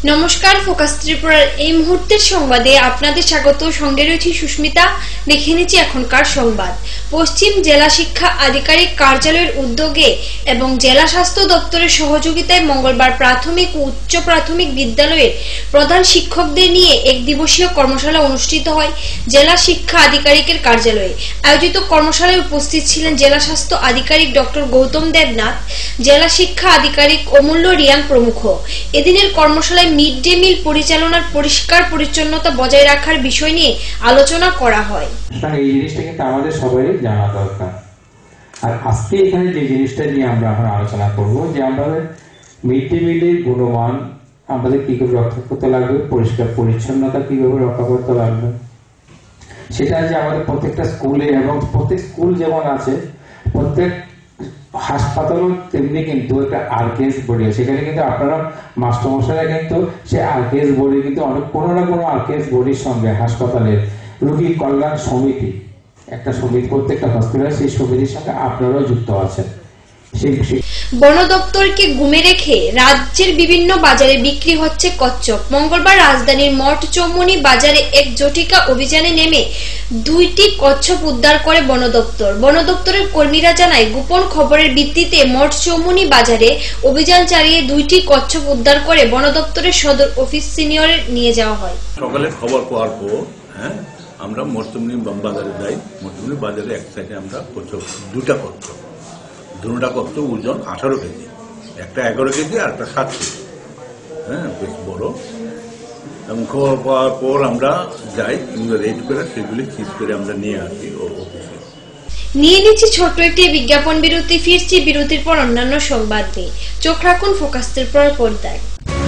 নমস্কার, ফোকাস ত্রিপুরার এই মুহূর্তের সংবাদে আপনাদের স্বাগত। সঙ্গে রয়েছে সুস্মিতা। দেখে নিচ্ছি এখনকার সংবাদ। পশ্চিম জেলা শিক্ষা আধিকারিক কার্যালয়ের উদ্যোগে এবং জেলা স্বাস্থ্য দপ্তরের সহযোগিতায় মঙ্গলবার প্রাথমিক ও উচ্চ প্রাথমিক বিদ্যালয়ের প্রধান শিক্ষকদের নিয়ে এক দিবসীয় কর্মশালা অনুষ্ঠিত হয় জেলা শিক্ষা আধিকারিকের কার্যালয়ে। আয়োজিত কর্মশালায় উপস্থিত ছিলেন জেলা স্বাস্থ্য আধিকারিক ডক্টর গৌতম দেবনাথ, জেলা শিক্ষা আধিকারিক অমূল্য রিয়াং প্রমুখ। এদিনের কর্মশালায় মিড ডে মিল পরিচালনার পরিষ্কার পরিচ্ছন্নতা বজায় রাখার বিষয় নিয়ে আলোচনা করা হয়। এই জিনিসটা কিন্তু আমাদের সবারই জানা দরকার। আর আজকে এখানে যে জিনিসটা নিয়ে আমরা এখন আলোচনা করব, যে আমাদের মিড ডে মিলের গুণমান আমাদের কি করে রক্ষা করতে লাগবে, পরিষ্কার পরিচ্ছন্নতা কিভাবে রক্ষা করতে লাগবে, সেটা যে আমাদের প্রত্যেকটা স্কুলে এবং প্রত্যেক স্কুল যেমন আছে, প্রত্যেক হাসপাতালও তেমনি কিন্তু একটা আরকেএস বডি আছে। সেখানে কিন্তু আপনারা মাস্টারমশাইরা কিন্তু সে আরকেএস বডি কিন্তু অনেক কোনো না কোনো আরকেএস বডির সঙ্গে হাসপাতালের রোগী কল্যাণ সমিতি, একটা সমিতি প্রত্যেকটা হসপিটাল, সেই সমিতির সঙ্গে আপনারাও যুক্ত আছেন। বন দপ্তরকে গুমে রেখে রাজ্যের বিভিন্ন বাজারে বিক্রি হচ্ছে কচ্ছপ। মঙ্গলবার রাজধানীর মঠ চৌমুহনী বাজারে এক জটিকা অভিযানে নেমে 2টি কচ্ছপ উদ্ধার করে বন দপ্তর। বন দপ্তরের কর্মীরা জানায়, গোপন খবরের ভিত্তিতে মঠ চৌমুহনী বাজারে অভিযান চালিয়ে 2টি কচ্ছপ উদ্ধার করে বন দপ্তরের সদর অফিস সিনিয়রে নিয়ে যাওয়া হয়। সকালে খবর পাওয়ার পর আমরা মঠ চৌমুহনী বাজারে যাই। মঠ চৌমুহনী বাজারে এক সাইডে আমরা কচ্ছপ, 2টা কচ্ছপ, দুটা কচ্ছপ ওজন 18 কেজি, একটা 11 কেজি আর একটা 7 কেজি, বেশ বড়। এবং খবর পাওয়ার পর আমরা যাই, রেড করে সেগুলি সিজ করে আমরা নিয়ে আসি অফিসে। নিয়ে নিচ্ছি ছোট্ট একটি বিজ্ঞাপন বিরতি। ফিরছি বিরতির পর অন্যান্য সংবাদ নিয়ে। চোখ রাখুন ফোকাস ত্রিপুরার পর্দায়।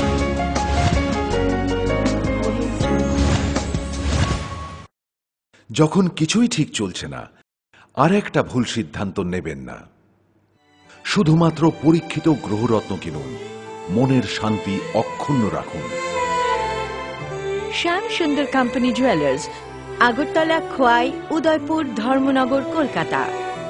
যখন কিছুই ঠিক চলছে না, আর একটা ভুল সিদ্ধান্ত নেবেন না। শুধুমাত্র পরীক্ষিত গ্রহরত্ন কিনুন, মনের শান্তি অক্ষুণ্ণ রাখুন। Shyam Sundar company jewellers, Agartala, Khowai, Udaipur, Dharmanagar, Kolkata.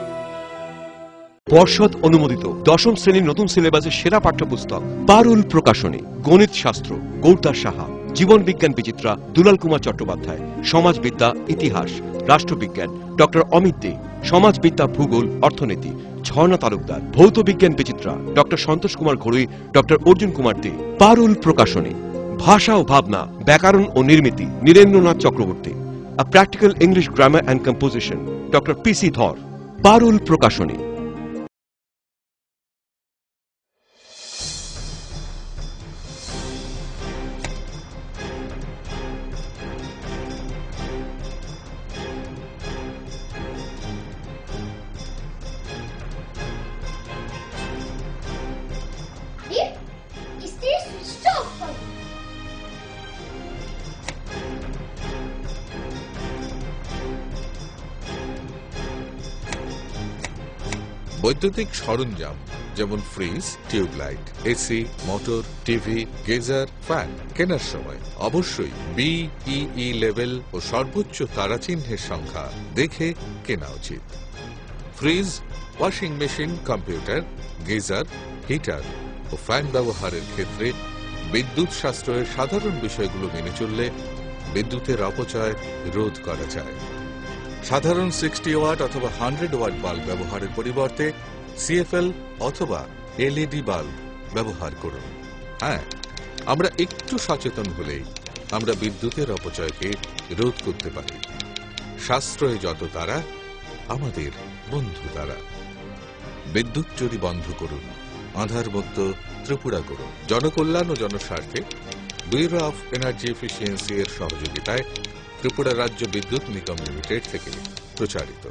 পর্ষদ অনুমোদিত 10ম শ্রেণীর নতুন সিলেবাসের সেরা পাঠ্যপুস্তক পারুল প্রকাশনী। গণিত শাস্ত্র গৌরদাস সাহা, জীবন বিজ্ঞান বিচিত্রা দুলাল কুমার চট্টোপাধ্যায়, সমাজবিদ্যা ইতিহাস রাষ্ট্রবিজ্ঞান ডক্টর অমিত দে, সমাজবিদ্যা ভূগোল অর্থনীতি ঝর্ণা তালুকদার, ভৌত বিজ্ঞান বিচিত্রা ডক্টর সন্তোষ কুমার ঘড়ুই, ডক্টর অর্জুন কুমার দে। পারুল প্রকাশনী। ভাষা ও ভাবনা, ব্যাকরণ ও নির্মিতি Nirendranath Chakraborty. A practical English grammar and composition doctor PC Dhar. Parul Prakashani. বৈদ্যুতিক সরঞ্জাম যেমন fridge, tubelight, AC, motor, TV, geyser, fan কেনার সময় অবশ্যই BEE লেভেল ও সর্বোচ্চ তারাচিহ্নের সংখ্যা দেখে কেনা উচিত। Fridge, washing machine, computer, geyser, heater ও ফ্যান ব্যবহারের ক্ষেত্রে বিদ্যুৎ সাশ্রয়ের সাধারণ বিষয়গুলো মেনে চললে বিদ্যুতের অপচয় রোধ করা যায়। সাধারণ 60 ওয়াট অথবা 100 ওয়াট বাল্ব ব্যবহারের পরিবর্তে CFL অথবা LED বাল্ব ব্যবহার করুন। আমরা একটু সচেতন হলেই আমরা বিদ্যুতের অপচয়কে রোধ করতে পারি। সাশ্রয়ে যত তারা, আমাদের বন্ধু তারা। বিদ্যুৎ চুরি বন্ধ করুন, আধারমুক্ত ত্রিপুরা করুন। জনকল্যাণ ও জনস্বার্থে ব্যুরো অফ এনার্জি এফিসিয়েন্সি এর সহযোগিতায় ত্রিপুরা রাজ্য বিদ্যুৎ নিগম লিমিটেড থেকে প্রচারিত।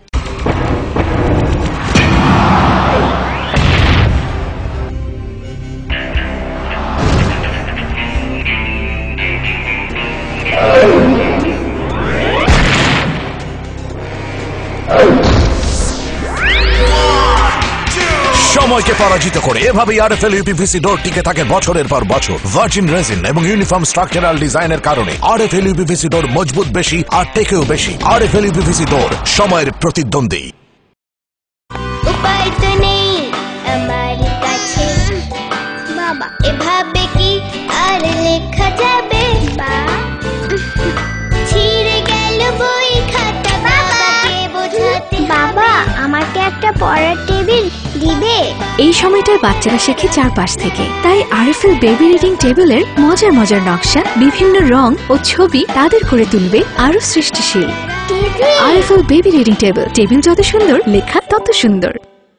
সময়কে পরাজিত করে এভাবেই RFL UPVC ডোর টিকে থাকে বছরের পর বছর। ভার্জিন রেজিন এবং ইউনিফর্ম স্ট্রাকচারাল ডিজাইনের কারণে RFL UPVC ডোর মজবুত বেশি আর টেকেও বেশি। RFL UPVC ডোর, সময়ের প্রতিদ্বন্দ্বী। উপায় তো নেই আমার কাছে বাবা, এভাবে কি আর পড়ার টেবিল দিবে? এই সময়টায় বাচ্চারা শেখে চারপাশ থেকে, তাই আরএফএল বেবি রিডিং টেবিলের মজার মজার নকশা, বিভিন্ন রং ও ছবি তাদের করে তুলবে আরো সৃষ্টিশীল। RFL baby reading table, table যত সুন্দর, লেখা তত সুন্দর।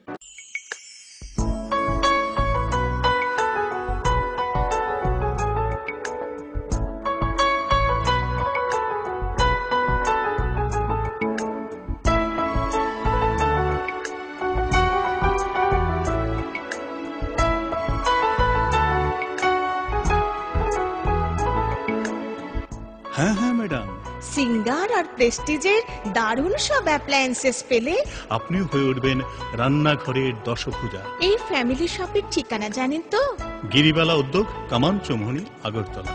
হ্যাঁ হ্যাঁ ম্যাডাম, সিঙ্গার আর প্রেস্টিজের দারুণ সব অ্যাপ্লায়েন্সেস পেলে আপনিও হয়ে উঠবেন রান্নাঘরের দশভুজা। এই ফ্যামিলি শপের ঠিকানা জানেন তো? গিরিবালা উদ্যোগ, কামান চৌমুহনী, আগরতলা।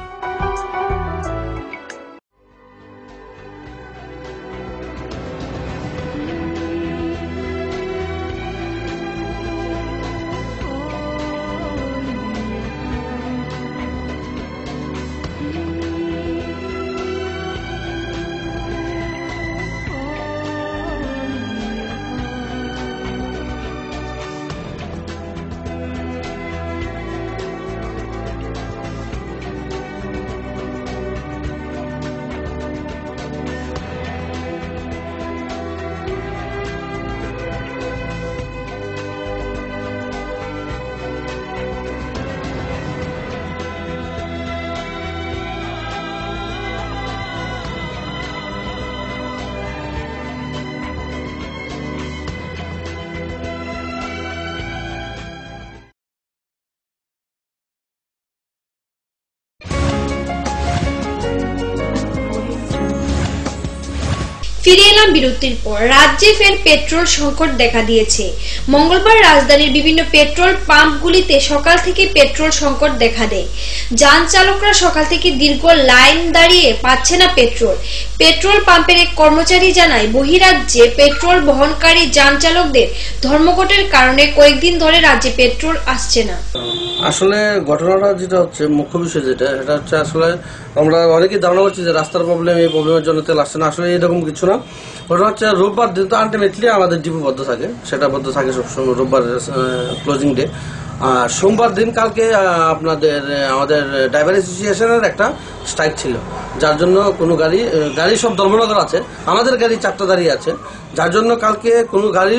ফিরে এলাম বিরতির পর। রাজ্যে ফের পেট্রোল সংকট দেখা দিয়েছে। মঙ্গলবার রাজধানীর বিভিন্ন পেট্রোল পাম্পগুলিতে সকাল থেকে পেট্রোল সংকট দেখা দেয়। যান চালকরা সকাল থেকে দীর্ঘ লাইন দাঁড়িয়ে পাচ্ছে না পেট্রোল। পেট্রোল পাম্পের এক কর্মচারী জানায়, বহিরাজ্যে পেট্রোল বহনকারী যান চালকদের ধর্মঘটের কারণে কয়েকদিন ধরে রাজ্যে পেট্রোল আসছে না। আসলে ঘটনাটা যেটা হচ্ছে, মুখ্য বিষয় যেটা, সেটা হচ্ছে আসলে আমরা অনেকেই ধারণা করছি যে রাস্তার প্রবলেম, এই প্রবলেমের জন্য তেল আসছে না। আসলে এরকম কিছু না। ঘটনা হচ্ছে রোববার দিন তো আলটিমেটলি আমাদের ডিপো বদ্ধ থাকে, সেটা বদ্ধ থাকে সবসময় রোববার ক্লোজিং ডে। আর সোমবার দিন কালকে আপনাদের আমাদের ড্রাইভার অ্যাসোসিয়েশনের একটা স্ট্রাইক ছিল, যার জন্য কোনো গাড়ি সব ধর্মনগর আছে, আমাদের গাড়ি 4টা দাঁড়িয়ে আছে, যার জন্য কালকে কোনো গাড়ি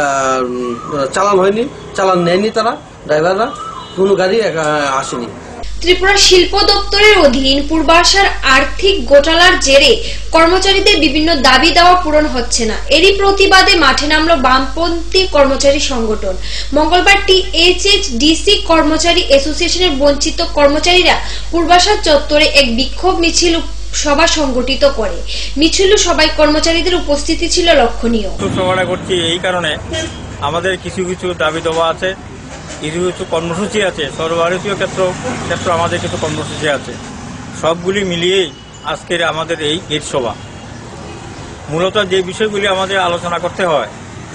চালান হয়নি, চালান নেয়নি তারা ড্রাইভাররা, কোনো গাড়ি আসেনি। ত্রিপুরা শিল্প দপ্তরের অধীন পূর্বাশার আর্থিক ঘোটালার জেরে কর্মচারীদের বিভিন্ন দাবি দাওয়া পূরণ হচ্ছে না। এরই প্রতিবাদে মাঠে নামল বামপন্থী কর্মচারী সংগঠন। মঙ্গলবার টিএইচএইচডিসি কর্মচারী অ্যাসোসিয়েশনের বঞ্চিত কর্মচারীরা পূর্বাশার চত্বরে এক বিক্ষোভ মিছিল সভা সংগঠিত করে। মিছিল সবাই কর্মচারীদের উপস্থিতি ছিল লক্ষণীয়। সভাটা করছি এই কারণে, আমাদের কিছু কিছু দাবি দাওয়া আছে, কিছু কিছু কর্মসূচি আছে, সর্বভারতীয় ক্ষেত্র আমাদের কিছু কর্মসূচি আছে। সবগুলি মিলিয়েই আজকের আমাদের এই গেট সভা। মূলত যে বিষয়গুলি আমাদের আলোচনা করতে হয়,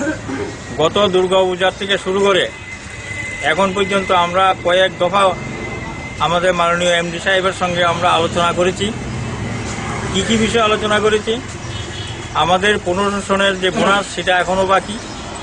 গত দুর্গা পূজার থেকে শুরু করে এখন পর্যন্ত আমরা কয়েক দফা আমাদের মাননীয় এমডি সাহেবের সঙ্গে আমরা আলোচনা করেছি। কি কি বিষয়ে আলোচনা করেছি? আমাদের 15 সনের যে বোনাস, সেটা এখনও বাকি।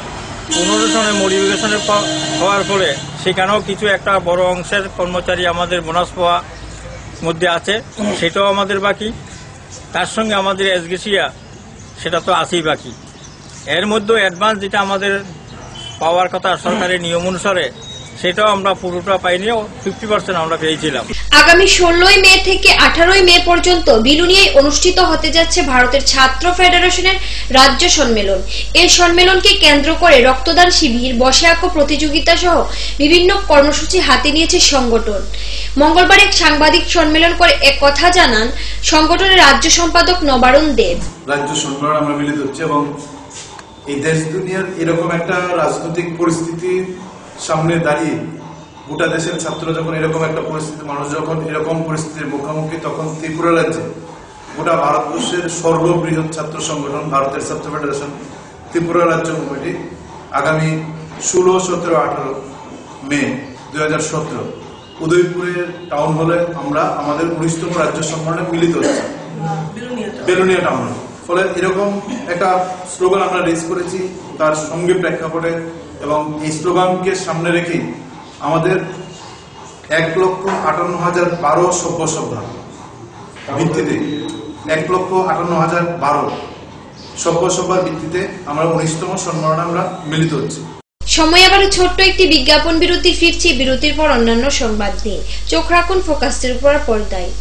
15 সনে মডিফিকেশনের হওয়ার ফলে সেখানেও কিছু একটা বড় অংশের কর্মচারী আমাদের বোনাস পাওয়া মধ্যে আছে, সেটাও আমাদের বাকি। তার সঙ্গে আমাদের এসগেসিয়া, সেটা তো আছেই বাকি। এর মধ্যে অ্যাডভান্স যেটা আমাদের পাওয়ার কথা সরকারের নিয়ম অনুসারে, সেটাও আমরা পুরোটা পাইনি, 50% আমরা পেয়েছিলাম। আগামী 16 মে থেকে 18 মে পর্যন্ত বিলুনিয়ায় অনুষ্ঠিত হতে যাচ্ছে ভারতের ছাত্র ফেডারেশনের রাজ্য সম্মেলন। এই সম্মেলনকে কেন্দ্র করে রক্তদান শিবির, বসে আঁকো প্রতিযোগিতা সহ বিভিন্ন কর্মসূচি হাতে নিয়েছে সংগঠন। মঙ্গলবার এক সাংবাদিক সম্মেলন করে এক কথা জানান সংগঠনের রাজ্য সম্পাদক নবারুণ দেব। রাজ্য সম্মেলন আমরা মিলিত হচ্ছে এবং এই দেশ দুনিয়ার এরকম একটা রাজনৈতিক পরিস্থিতির সামনে দাঁড়িয়ে, গোটা দেশের ছাত্র যখন এরকম একটা পরিস্থিতি, মানুষ যখন এরকম পরিস্থিতির মুখোমুখি, তখন ত্রিপুরা রাজ্যে গোটা ভারতবর্ষের সর্ববৃহৎ ছাত্র সংগঠন ভারতের ছাত্র ফেডারেশন ত্রিপুরা রাজ্য কমিটি আগামী 16, 17, 18 মে 2017 উদয়পুরের টাউন হলে আমরা আমাদের 19তম রাজ্য সম্মেলনে মিলিত হচ্ছে, বেলুনিয়া টাউন হল। ফলে এরকম একটা স্লোগান আমরা রেজ করেছি তার সঙ্গে প্রেক্ষাপটে, এবং এই স্লোগানকে সামনে রেখেই আমাদের 1,58,012 সভ্য-সভ্যা ভিত্তিতে 1,58,012 সভ্য-সভ্যার ভিত্তিতে আমরা 19তম সম্মাননা আমরা মিলিত হচ্ছি। সময় আবারও ছোট্ট একটি বিজ্ঞাপন বিরতি, ফিরছি বিরতির পর অন্যান্য সংবাদ নিয়ে। চোখ রাখুন ফোকাস ত্রিপুরা পর্দায়।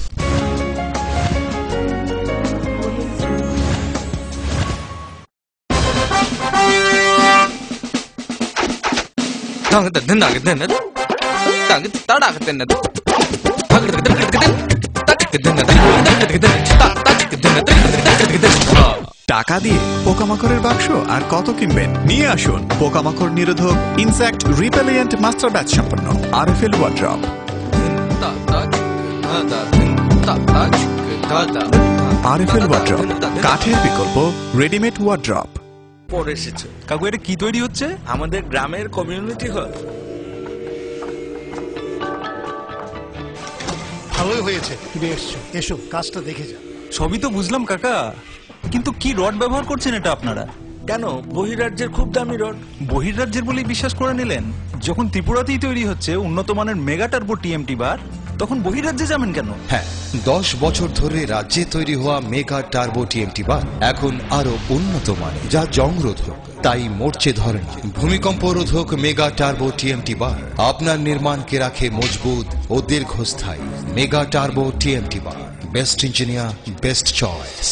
টাকা দিয়ে পোকামাকড়ের বাক্স আর কত কিনবেন? নিয়ে আসুন পোকামাকড় নিরোধক ইনসেক্ট রিপেলিয়েন্ট মাস্টার ব্যাচ সম্পন্ন আরএফএল ওয়ার্ড্রপ। আরএফএল ওয়ার্ড্রপ, কাঠের বিকল্প রেডিমেড ওয়ার্ড্রপ। পরে এসেছে কাকু, এটা কি তৈরি হচ্ছে? আমাদের গ্রামের কমিউনিটি হল। ভালোই হয়েছে তুমি এসছো, এসো কাজটা দেখে যা। সবই তো বুঝলাম কাকা, কিন্তু কি রড ব্যবহার করছেন এটা আপনারা? কেন, বহিরাজ্যের খুব দামি রড। বহিরাজ্যের বলেই বিশ্বাস করে নিলেন? যখন ত্রিপুরাতেই তৈরি হচ্ছে উন্নত মানের মেগা টার্বো টিএমটি বার, তখন বহিরাজ্যে যাবেন কেন? হ্যাঁ, 10 বছর ধরে রাজ্যে তৈরি হওয়া মেগা টার্বো টিএমটি বার এখন আরো উন্নত মানের, যা জং রোধক, তাই মরচে ধরেনি। ভূমিকম্প রোধক মেগা টার্বো টিএমটি বার আপনার নির্মাণকে রাখে মজবুত ও দীর্ঘস্থায়ী। Mega turbo TMT bar, best engineer, best choice.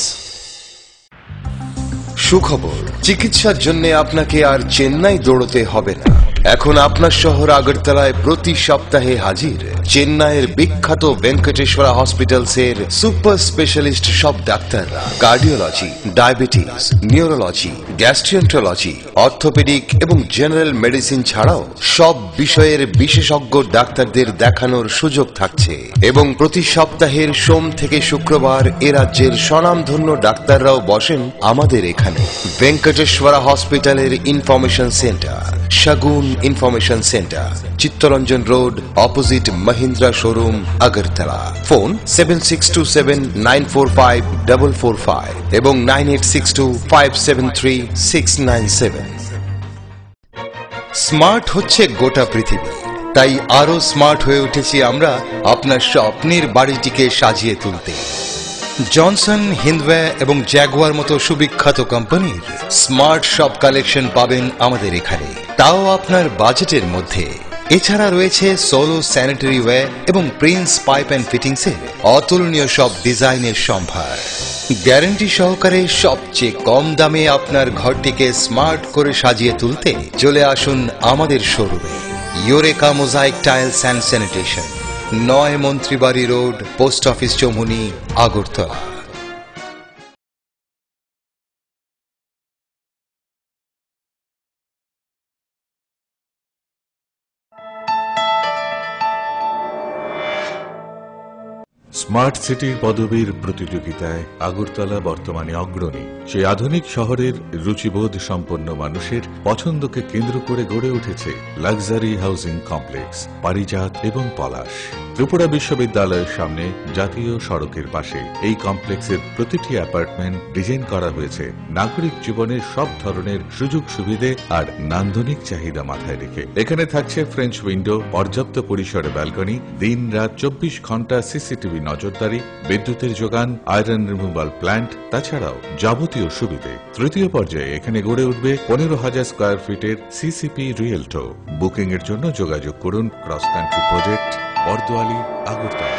সুখবর, চিকিৎসার জন্য আপনাকে আর চেন্নাই দৌড়তে হবে না। এখন আপনার শহর আগরতলায় প্রতি সপ্তাহে হাজির চেন্নাইয়ের বিখ্যাত ভেঙ্কটেশ্বরা হসপিটালসের সুপার স্পেশালিস্ট সব ডাক্তাররা। Cardiology, diabetes, neurology, gastroenterology, orthopaedic এবং জেনারেল মেডিসিন ছাড়াও সব বিষয়ের বিশেষজ্ঞ ডাক্তারদের দেখানোর সুযোগ থাকছে। এবং প্রতি সপ্তাহের সোম থেকে শুক্রবার এ রাজ্যের স্বনামধন্য ডাক্তাররাও বসেন আমাদের এখানে। ভেঙ্কটেশ্বরা হসপিটালের information centre, Shagun information centre, Chittaranjan road, opposite Mahindra showroom, Agartala. Phone 7627945445 এবং 9862573697। স্মার্ট হচ্ছে গোটা পৃথিবী, তাই আরো স্মার্ট হয়ে উঠেছি আমরা আপনার স্বপ্নের বাড়িটিকে সাজিয়ে তুলতে। জনসন, হিন্দওয়ে এবং জ্যাগুয়ার মতো সুবিখ্যাত কোম্পানির স্মার্ট সব কালেকশন পাবেন আমাদের এখানে, তাও আপনার বাজেটের মধ্যে। এছাড়া রয়েছে সোলো স্যানিটারি ওয়্যার এবং প্রিন্স পাইপ অ্যান্ড ফিটিংসের অতুলনীয় সব ডিজাইনের সম্ভার। গ্যারান্টি সহকারে সবচেয়ে কম দামে আপনার ঘরটিকে স্মার্ট করে সাজিয়ে তুলতে চলে আসুন আমাদের শোরুমে। Eureka mosaic tiles and sanitation, 9 Mantribari road, post office Choumuhani, Agartala. Smart সিটির পদবীর প্রতিযোগিতায় আগরতলা বর্তমানে অগ্রণী। সেই আধুনিক শহরের রুচিবোধ সম্পন্ন মানুষের পছন্দকে কেন্দ্র করে গড়ে উঠেছে লাক্সারি হাউজিং কমপ্লেক্স পারিজাত এবং পলাশ। ত্রিপুরা বিশ্ববিদ্যালয়ের সামনে জাতীয় সড়কের পাশে এই কমপ্লেক্সের প্রতিটি অ্যাপার্টমেন্ট ডিজাইন করা হয়েছে নাগরিক জীবনের সব ধরনের সুযোগ সুবিধে আর নান্দনিক চাহিদা মাথায় রেখে। এখানে থাকছে ফ্রেঞ্চ উইন্ডো, পর্যাপ্ত পরিসরে ব্যালকনি, দিন রাত 24 ঘন্টা সিসিটিভি নজরদারি, বিদ্যুতের যোগান, আয়রন রিমুভাল প্ল্যান্ট, তাছাড়াও যাবতীয় সুবিধে। তৃতীয় পর্যায়ে এখানে গড়ে উঠবে 15,000 স্কয়ার ফিটের সিসিপি রিয়েলটো। বুকিং এর জন্য যোগাযোগ করুন cross country project, Bordowali, Agartala.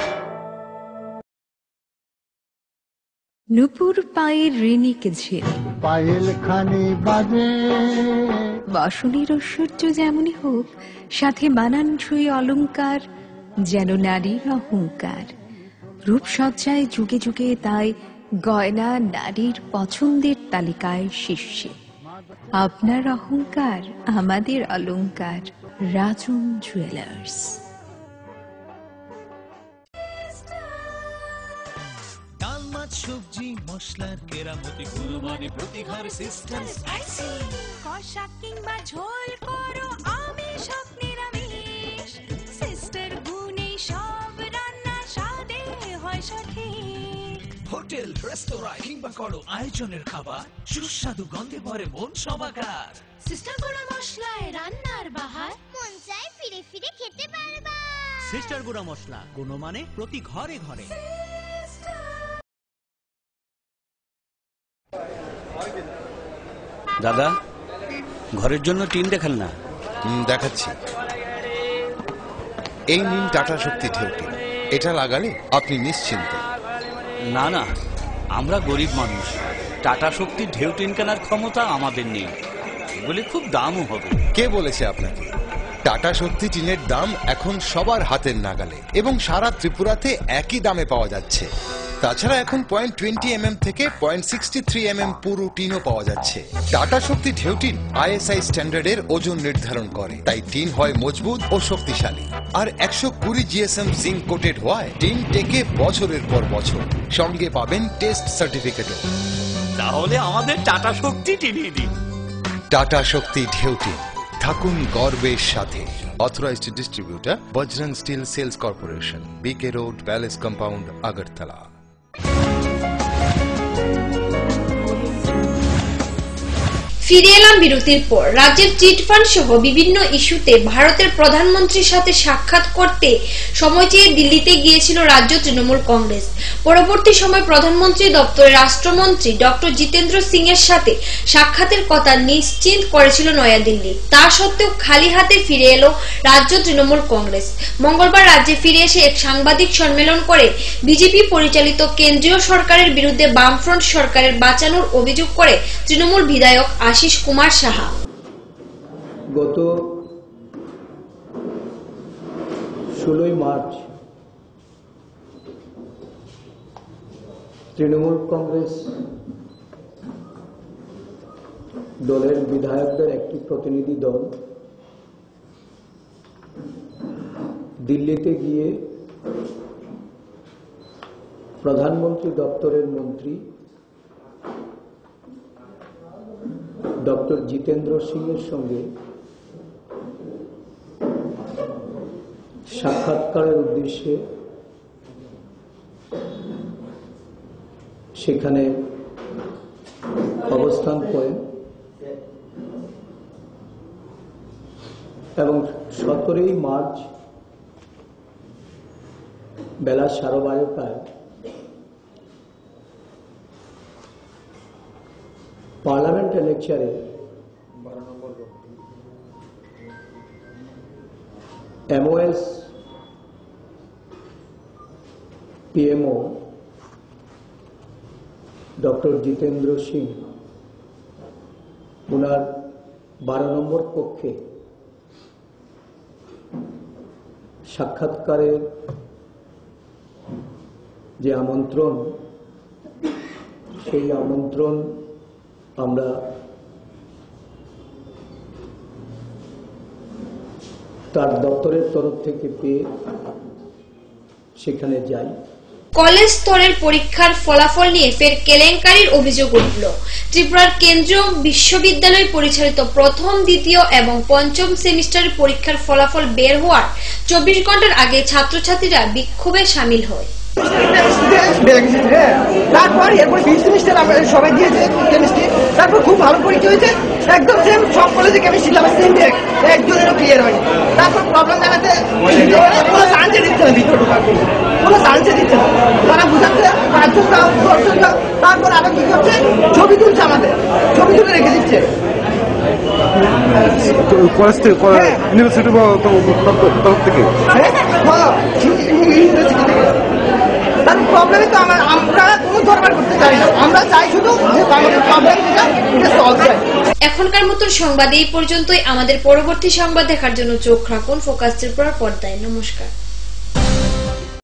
নুপুর পায়ের ঋণিক ঝিল, পায়েল খানি বাজে, বসনের ঐশ্বর্য যেমনই হোক, সাথে মানানসই অলংকার, যেন নারীর অহংকার। রূপসজ্জায় যুগে যুগে তাই গয়না নারীর পছন্দের তালিকায় শীর্ষে। আপনার অহংকার আমাদের অলংকার, রাজন জুয়েলার্স। ডাল, মাছ, সবজি, মশলার কেরামতি, কুরবানি, প্রতিঘর সিস্টেম, স্পাইসি কষা কিংবা ঝোল করো আমিষ হোক নিরামিষ, সিস্টার গুণে সব রান্না স্বাদে হয় সঠিক। হোটেল হোটেল রেস্তোরাঁ কিংবা করো আয়োজনের খাবার সুস্বাদু গন্ধে ভরে মন সমাকার। সিস্টার গুঁড়া মশলায় রান্নার বাহার মন চায় ফিরে ফিরে খেতে পারবা। সিস্টার গুঁড়া মশলা গুণমানে প্রতি ঘরে ঘরে। দাদা, ঘরের জন্য টিন দেখান না। দেখাচ্ছি। এই নিন টাটা শক্তি ঢেউ টিন। এটা লাগালে আপনি নিশ্চিন্ত। না না, আমরা গরিব মানুষ, টাটা শক্তির ঢেউ টিন কেনার ক্ষমতা আমাদের নেই। এগুলি খুব দামও হবে। কে বলেছে আপনাকে? টাটা শক্তি টিনের দাম এখন সবার হাতের নাগালে এবং সারা ত্রিপুরাতে একই দামে পাওয়া যাচ্ছে। তাছাড়া এখন 0.20 থেকে 0.63 পুরো টিনও পাওয়া যাচ্ছে। টাটা শক্তি ঢেউ টিন ISI স্ট্যান্ডার্ডের ওজন নির্ধারণ করে, তাই টিন হয় মজবুত ও শক্তিশালী। আর 120 GSM জিঙ্ক কোটেড হওয়ায় টিন টেকে বছরের পর বছর। সঙ্গে পাবেন টেস্ট সার্টিফিকেটও। তাহলে আমাদের টাটা শক্তি টিনিয়ে দিন। টাটা শক্তি ঢেউ টিন, থাকুন গর্বের সাথে। Authorized distributor Bajrang steel sales corporation, BK road, palace compound, Agartala. ফিরে এলাম বিরতির পর। রাজ্যের চিটফান্ড সহ বিভিন্ন ইস্যুতে ভারতের প্রধানমন্ত্রীর সাথে সাক্ষাৎ করতে সময় চেয়ে দিল্লিতে গিয়েছিল রাজ্য তৃণমূল কংগ্রেস। পরবর্তী সময় প্রধানমন্ত্রী দপ্তরের রাষ্ট্রমন্ত্রী ডক্টর জিতেন্দ্র সিং এর সাথে সাক্ষাতের কথা নিশ্চিত করেছিল নয়াদিল্লি। তা সত্ত্বেও খালি হাতে ফিরে এলো রাজ্য তৃণমূল কংগ্রেস। মঙ্গলবার রাজ্যে ফিরে এসে এক সাংবাদিক সম্মেলন করে বিজেপি পরিচালিত কেন্দ্রীয় সরকারের বিরুদ্ধে বামফ্রন্ট সরকারের বাঁচানোর অভিযোগ করে তৃণমূল বিধায়ক আশিস কুমার সাহা। গত 16 মার্চ তৃণমূল কংগ্রেস দলের বিধায়কদের একটি প্রতিনিধি দল দিল্লিতে গিয়ে প্রধানমন্ত্রী দপ্তরের মন্ত্রী ডক্টর জিতেন্দ্র সিং এর সঙ্গে সাক্ষাৎকারের উদ্দেশ্যে সেখানে অবস্থান করেন এবং 17 মার্চ বেলা 12:30টায় পার্লামেন্ট লেকচারে MOS PMO doctor Jitendra Singh ওনার 12 নম্বর কক্ষে সাক্ষাৎকারের যে আমন্ত্রণ, সেই আমন্ত্রণ আমরা তার দপ্তরের তরফ থেকে পেয়ে সেখানে যাই। কলেজ স্তরের পরীক্ষার ফলাফল নিয়ে ফের কেলেঙ্কারির অভিযোগ উঠল। ত্রিপুরার কেন্দ্রীয় বিশ্ববিদ্যালয় পরিচালিত প্রথম, দ্বিতীয় এবং পঞ্চম সেমিস্টারের পরীক্ষার ফলাফল বের হওয়ার 24 ঘন্টার আগে ছাত্রছাত্রীরা বিক্ষোভে সামিল হয়। তারপর এরপর 20 সেমিস্টার আমরা সবাই দিয়েছে কেমিস্ট্রি, তারপর খুব ভালো পরীক্ষা হয়েছে, একদম সেম সব কলেজে কেমিস্ট্রি সিলেবাস সেম একজনেরও ক্লিয়ার হয়নি। তারপর প্রবলেম দেখাতে কোনো চান্সে দিচ্ছে না, ভিতরে ঢোকার কোনো চান্সে দিচ্ছে না, তারা বুঝাচ্ছে 5 জন যাও 10 জন যাও। তারপর আবার কি করছে, ছবি তুলছে, আমাদের ছবি তুলে রেখে দিচ্ছে কলেজ থেকে, ইউনিভার্সিটি তরফ থেকে। তার প্রবলেমে তো আমরা কোনো ধরবার করতে চাই না, আমরা চাই শুধু যে আমাদের প্রবলেমটা সলভ হয়। এখনকার মতন সংবাদ এই পর্যন্তই। আমাদের পরবর্তী সংবাদ দেখার জন্য চোখ রাখুন ফোকাস ত্রিপুরার পর্দায়। নমস্কার।